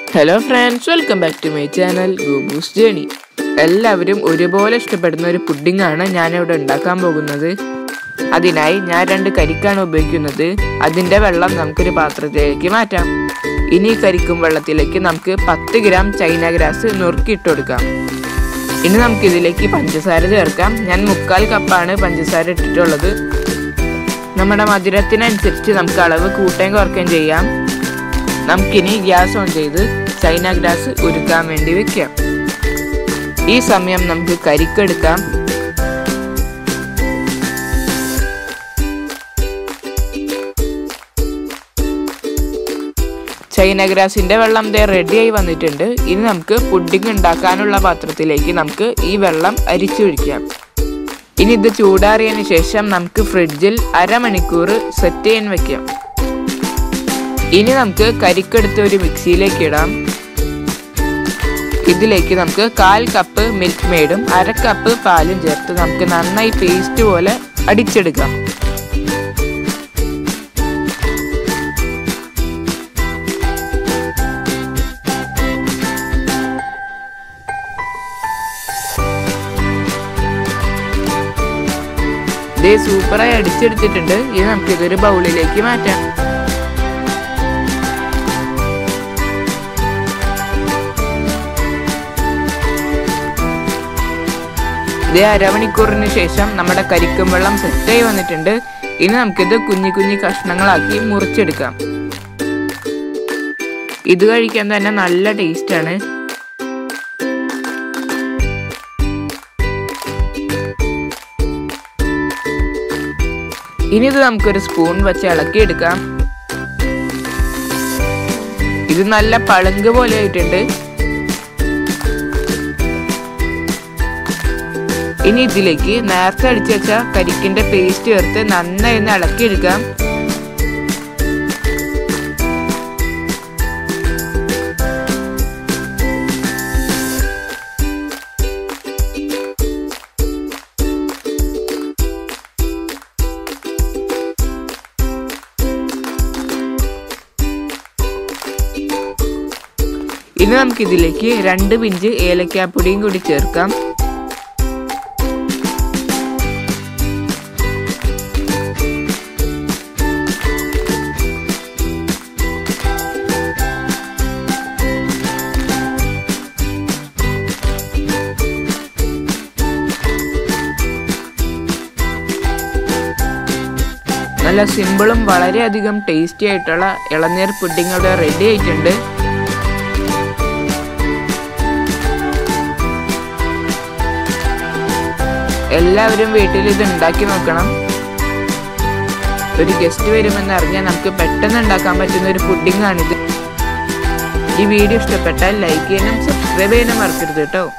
Hello friends, welcome back to my channel Gopu's Journey. എല്ലാവരും ഒരുപോലെ ഇഷ്ടപ്പെടുന്ന ഒരു പുഡിംഗ് ആണ് ഞാൻ ഇവിടെ ഉണ്ടാക്കാൻ പോകുന്നത്. അതിനായി ഞാൻ 2 കരിക്കാണ് ഉപയോഗിക്കുന്നത്. അതിന്റെ വെള്ളം നമുക്ക് ഒരു പാത്രത്തിലേക്ക് മാറ്റാം. ഇനി കരിക്കും വെള്ളത്തിലേക്ക് നമുക്ക് 10 ഗ്രാം ചൈനാഗ്രാസ് നുറുക്കി ഇട്ട് കൊടുക്കാം. ഇനി നമുക്ക് ഇതിലേക്ക് പഞ്ചസാര ചേർക്കാം. ഞാൻ 3/4 കപ്പാണ് പഞ്ചസാര ഇട്ടിട്ടുള്ളത്. നമ്മുടെ മധുരത്തിനനുസരിച്ച് നമുക്ക് അളവ് കൂട്ടുകയും കുറയ്ക്കുകയും ചെയ്യാം. നമുക്കിനി ഗ്യാസ് ഓൺ ചെയ്ത് ചൈനാഗ്രാസ് ഉരുക്കാൻ വേണ്ടി വെക്കാം. ഈ സമയം നമുക്ക് കരിക്കെടുക്കാം. ചൈനാഗ്രാസിന്റെ വെള്ളം റെഡിയായി വന്നിട്ടുണ്ട്. ഇനി നമുക്ക് പുഡിംഗ് ഉണ്ടാക്കാനുള്ള പാത്രത്തിലേക്ക് നമുക്ക് ഈ വെള്ളം അരിച്ചൊഴിക്കാം. ഇനി ഇത് ചൂടാറിയതിനു ശേഷം നമുക്ക് ഫ്രിഡ്ജിൽ അരമണിക്കൂർ സെറ്റ് ചെയ്യാൻ വെക്കാം. ഇനി നമുക്ക് കരിക്കെടുത്ത് ഒരു മിക്സിയിലേക്ക് ഇടാം. ഇതിലേക്ക് നമുക്ക് 1/4 കപ്പ് മിൽക്ക് മെയ്ഡും 1/2 കപ്പ് പാലും ചേർത്ത് നമുക്ക് നന്നായി പേസ്റ്റ് പോലെ അടിച്ചെടുക്കാം. ഇത് സൂപ്പറായി അടിച്ചെടുത്തിട്ടുണ്ട്. ഇനി നമുക്ക് ഇതൊരു ബൗളിലേക്ക് മാറ്റാം. ഇത് അരമണിക്കൂറിന് ശേഷം നമ്മുടെ കരിക്കും വെള്ളം സെറ്റായി വന്നിട്ടുണ്ട്. ഇനി നമുക്കിത് കുഞ്ഞു കുഞ്ഞു കഷ്ണങ്ങളാക്കി മുറിച്ചെടുക്കാം. ഇത് കഴിക്കാൻ തന്നെ നല്ല ടേസ്റ്റ് ആണ്. ഇനി ഇത് നമുക്കൊരു സ്പൂൺ വെച്ച് ഇളക്കി എടുക്കാം. ഇത് നല്ല പളുങ്ക് പോലെ ആയിട്ടുണ്ട്. ഇനി ഇതിലേക്ക് നേരത്തെ അടിച്ചു വെച്ച കരിക്കിന്റെ പേസ്റ്റ് ചേർത്ത് നന്നായി ഒന്ന് ഇളക്കിയെടുക്കാം. ഇനി നമുക്കിതിലേക്ക് 2 പിഞ്ച് ഏലക്കാപ്പൊടിയും കൂടി ചേർക്കാം. നല്ല സിമ്പിളും വളരെയധികം ടേസ്റ്റി ആയിട്ടുള്ള ഇളനീർ പുഡിംഗ് ഇവിടെ റെഡി ആയിട്ടുണ്ട്. എല്ലാവരും വീട്ടിൽ ഇത് ഉണ്ടാക്കി നോക്കണം. ഒരു ഗസ്റ്റ് വരുമെന്ന് അറിഞ്ഞാൽ നമുക്ക് പെട്ടെന്ന് ഉണ്ടാക്കാൻ പറ്റുന്ന ഒരു പുഡിംഗ് ആണിത്. ഈ വീഡിയോ ഇഷ്ടപ്പെട്ടാൽ ലൈക്ക് ചെയ്യാനും സബ്സ്ക്രൈബ് ചെയ്യാനും മറക്കരുത് കേട്ടോ.